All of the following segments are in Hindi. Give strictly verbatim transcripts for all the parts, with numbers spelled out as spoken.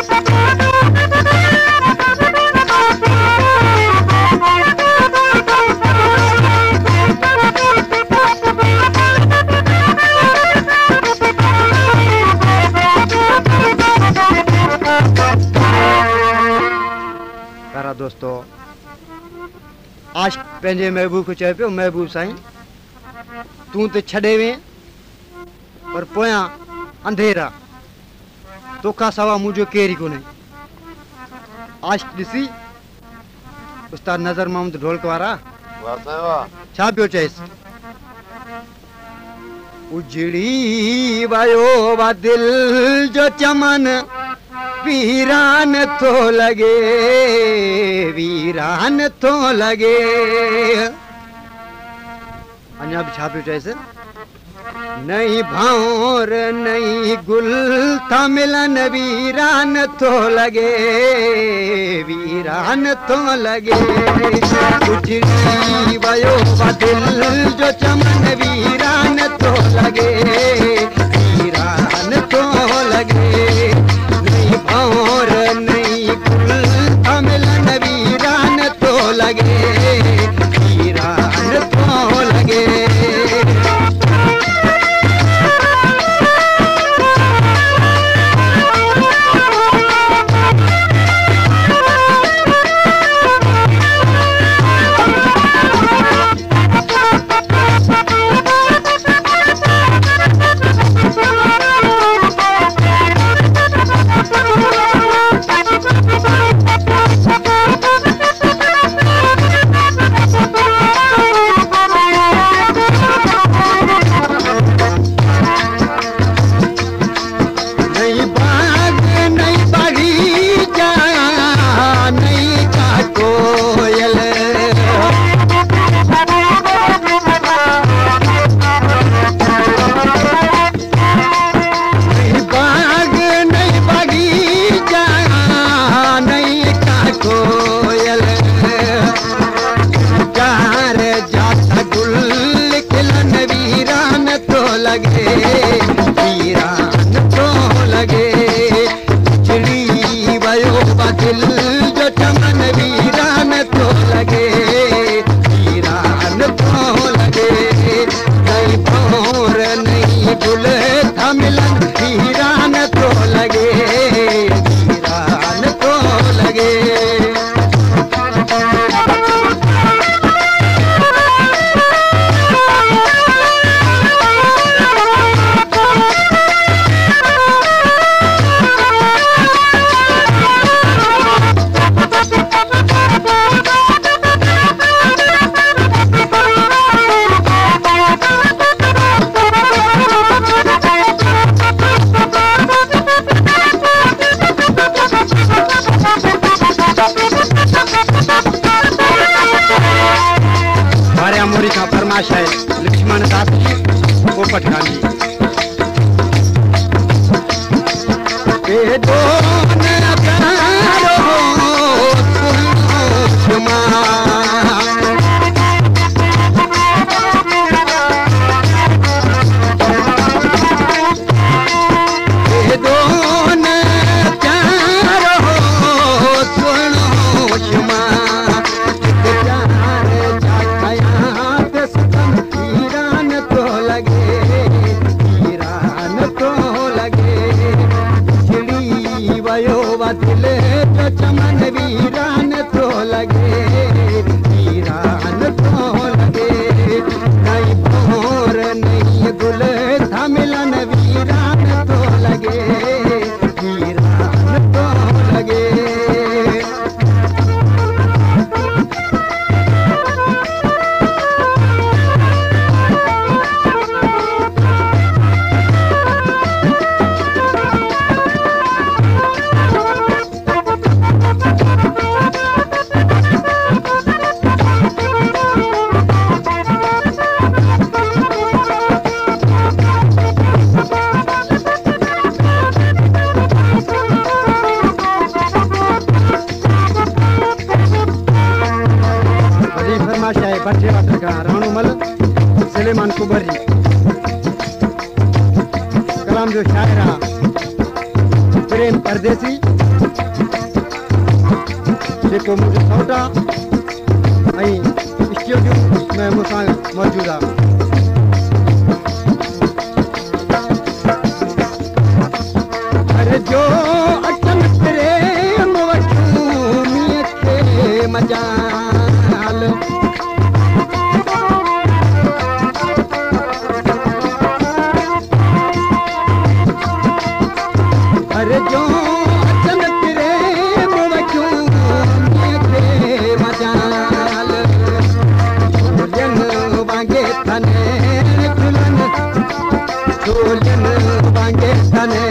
दोस्तों आज पंहिंजे महबूब को चए पियो महबूब साईं तू तो छड़े वे पर पोयां अंधेरा तोखा सवा मुझो केरी कोने। आज ॾिसी उस्ताद नज़र मोहम्मद ढोलक वारा छा पियो चएसि उजड़ी वयो वा दिल जो चमन वीरान तो लगे वीरान तो लगे। अञा भी छा पियो चएसि नई भाउर नई गुल था मिलन वीरान तो लगे वीरान तो लगे। उजड़ी वयो वा दिल जो चमन वीरान तो लगे वीरान तो लगे। नई भाउर नई गुल था मिलन वीरान तो लगे वीरान तो लगे। लक्ष्मण दास जी पोपट गांधी दिल जो चमन वीरान तो लगे वीरान तो लगे। नई भोर नई गुल था मिलन वीरान तो लगे वीरान तो लगे। राणूमल सलेमान कुबरी कलाम जो शायर प्रेम परदेसी जेको मुंहिंजो सौटा ऐं स्टूडियो में मूंसां मौजूदु आहे। अरे जो अचन प्रेम वठूं मीअं खे मजाल अरे जो अचन प्रेम वठूं मीअं खे मजाल झोलियन वांगे तने चुलन झोलियन वांगे तने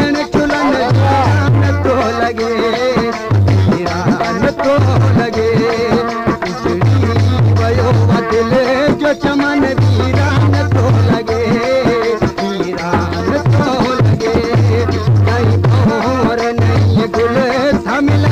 तो लगे वीरान तो लगे उजड़ी वयो दिल जो चमन वीरान तो लगे वीरान तो लगे नहीं और नहीं गुल थमिल